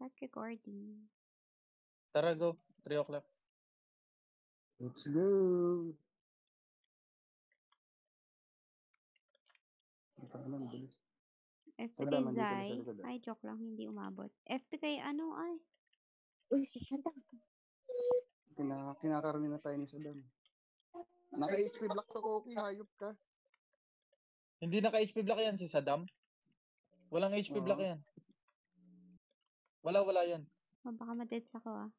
Start recording. Tara, go. 3 o'clock. Let's go. Bilis. FP Sadam, kay nandito na sa Zai. likod, ah. Ay, joke lang, hindi umabot. FP kay ano, ay. Uy, Sadam. Kinakarami na tayo ni Sadam. Naka-HP block to, Koki. Hayop ka. Hindi naka-HP block yan si Sadam. Walang HP Oo. block yan. Wala yan. Oh, baka ma-deads ako, ah.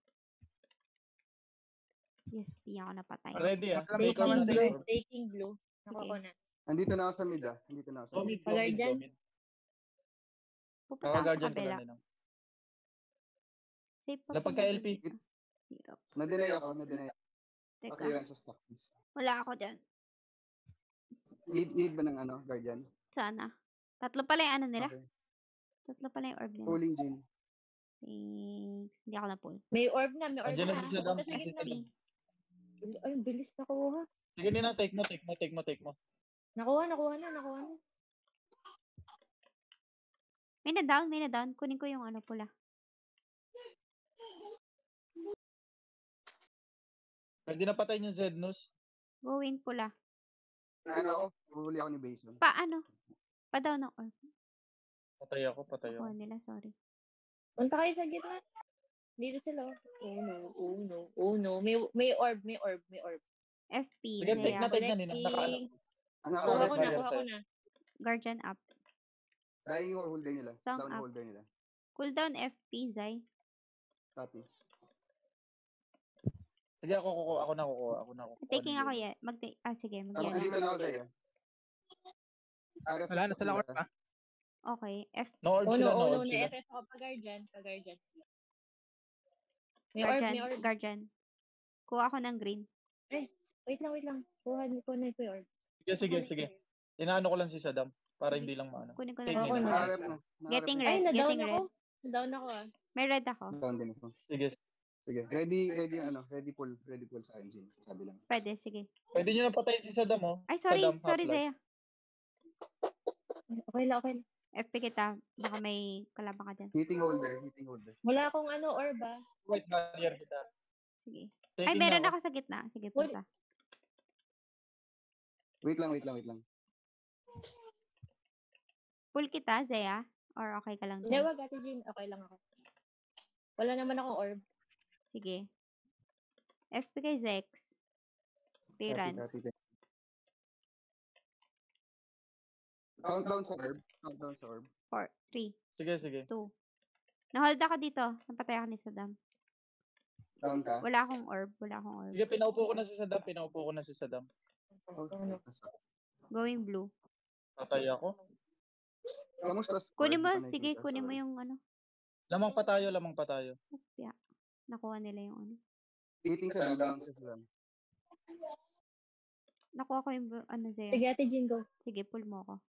Yes, di ako napatay. Ready ah. Taking Ikaw na blue. din. Taking blue. Nakuha ko Okay. na. Nandito na ako sa mid, ah. Nandito na ako sa Go mid. mid, go mid, go mid. Pupunta ako sa Kaka-guardian ka kabila. lang din. Safe pa Lapag po ka na LP. dito. Hirap. Nadinay ako. Teka, Okay yan sa stock. wala ako dyan. Need ba ng ano, guardian? Sana. Tatlo pala yung ano nila. Okay. Tatlo pala yung orb nila. Pulling Jin. Thanks. Hindi ako na-pull. May orb na, may orb Andiyan na. na si Sadam. Punta sa Si gitna. Sadam. Ay, bilis nakuha. Sige nina, take mo. Nakuha na. May na down. Kunin ko yung ano pula. Pwede na patay yung Zednos. Going pula. Ano ako? Huli ako ni Bason. Paano? Pa-down ng orb. Patay ako. Kuha nila, sorry. Punta kayo sa gitna. Dito sila. Oh no. May orb. FP. Sige, take Zaya. na nina. Nakaano. Nakuha ko na. Guardian up. Dying or holder nila. Song Down up. holder nila. Cooldown FP, Zai. Copy. Sige, ako na kukuha. Taking ako yan. Sige, mag-yan Nandito ako. na ako sa'yo. Wala na sila orb pa. Okay. No orb Oh sila, no. no orb sila. Na-FF ako pa-guardian. May orb. Guardian. Kuha ako ng green. Wait lang. Kuha ko na yung orb. Sige. Inaano ko lang si Sadam. Para hindi lang maano. Kunin ko Take na Ako green. na. Nakaharap na. Getting Ay, red. na-down Getting ako. red. Na-down ako May red ako. Down din ako. Sige. Sige. Ready pull sa akin, Jin. Sabi lang. Pwede, sige. Pwede nyo na patayin si Sadam, oh. Ay, sorry. Sadam, Sorry, half-life. Zaya. Okay lang. FP kita. Baka may kalabang ka dyan. Hitting holder. Wala akong orb ah. White barrier kita. Sige. Taking Ay, meron na ako sa gitna. Sige, punta. Wait lang. Pull kita, Zaya? Or okay ka lang Hindi, dyan? wag Ate Jean. Okay lang ako. Wala naman akong orb. Sige. FP kay Zex. Clearance. Copy. Countdown sa orb. 4, 3, Sige. 2. Nahold ako dito. Napatay ako ni Sadam. Down ka. Wala akong orb. Sige, pinaupo ko na si Sadam. Going blue. Patay ako. Kunin mo. Sige, kunin mo yung ano. Lamang pa tayo. Upya. Nakuha nila yung ano. Eating sa down sa Sadam. Nakuha ko yung ano, Zaya. Sige, Ate Jean, go. Sige, pull mo ako.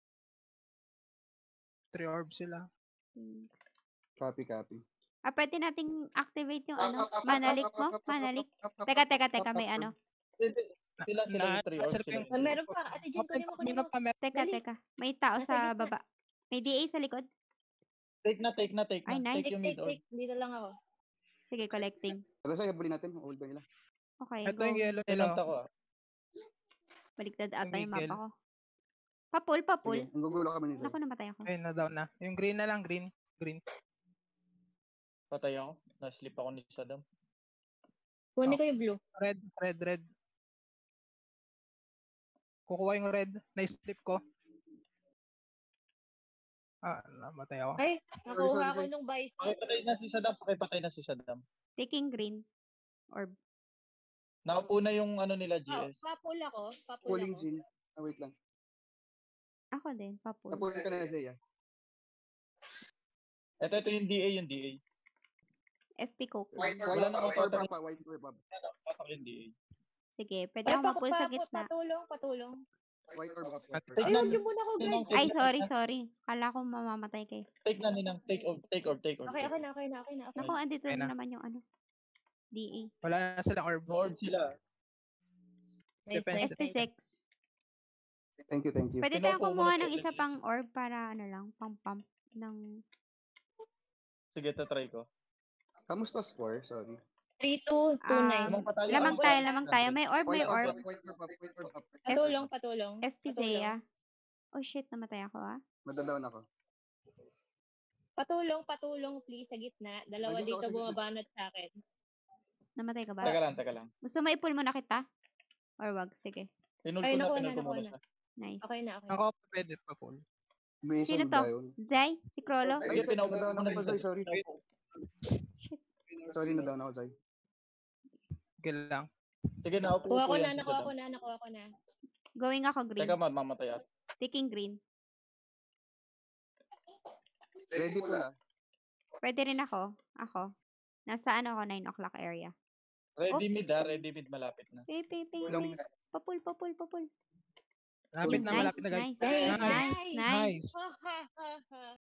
3 orbs sila. Thanks. Copy. Pwede nating activate yung ano. Manalik mo? Manalik. Teka. May ano. Sila yung 3 orbs sila. Meron pa. Ate Jean, kunin mo. Teka. May tao sa baba. May DA sa likod. Take na. Ay, nice. Take yung mid orb. Dito lang ako. Sige, collecting. Wala sa'yo, bulin natin. Hold ba nila? Okay, Ito go. yung yellow nila. Kailan ako, ah. Baliktad ata yung Miguel. mapa ko. Papull. Sige, ang gugulo kami ni Zay. Naku, namatay ako. Ay, na-down na. Yung green na lang, green. Patay ako. Naslip ako ni Sadam. Kunin ko yung blue. Red. Kukuha yung red. Na-slip ko. Namatay ako. Ay, nakuha Sorry. ako nung bison. Pakipatay na si Sadam. Taking green. Orb. Nakaupo na yung ano nila, GS. Papul ako. Pulling Jin. Wait lang. Ako din, papull. Napulin ka na, Zay, ah. Ito yung DA. FP Coke. White Wala na orb, ako white orb. Patak yung DA. Sige, pwede ako mapull sa gitna. Patulong. White orb up. Take Ay, na. huwag niyo muna ako, guard. Ay, sorry. Kala ko mamamatay kayo. Take na ninang. Take orb. Okay na. Naku, andito Okay na na. naman yung ano. DA. Wala na silang orb. No orb sila. Defense. FP6. Thank you. Pwede Pinaupo tayong mo kumuha na ng siya, isa Dennis. pang orb para ano lang, pang pump ng Sige, tatry ko. Kamusta score? Sorry. 3-2-2-9. Lamang pa tayo, Lamang lamang tayo, tayo. lamang tayo. May orb, may White orb orb. up, white orb up, white orb up. Patulong, patulong. FPJ Patulong. ah. Oh shit, namatay ako ah. Madalaw na ako. Patulong, patulong, please, sa gitna. Dalawa Nandito ako dito sa gitna. bumabanat sa akin. Namatay ka ba? Teka lang. Gusto mo i-pull mo na kita? Or wag? Sige. Pinul Ay, ko na, nakuha pinul na, ko nakuha muna na. siya. Nice. Okay na, okay. Ako, pwede pa po. May Sino isang to? dayon. Zay? Si Krolo? Sige, Ay, pinaupo nadaw ko na muna ako, si Zay. Sadam. Sorry. Sorry, nadaw na ako, Zay. Sige lang. Sige, naupo Kuha po ko na, yan si nakuha Sadam. ko na, nakuha ko na. Going ako green. Teka, mamatay ako. Taking green. Ready po na. Pwede rin ako. Ako. Nasa ano ako, 9 o'clock area. Ready Oops. mid ready mid, malapit na. Ping, ping, ping, Kulang. ping. Papul, papul, papul. Malapit na, Nice, malapit na guys. nice, Nice, nice, nice. Nice.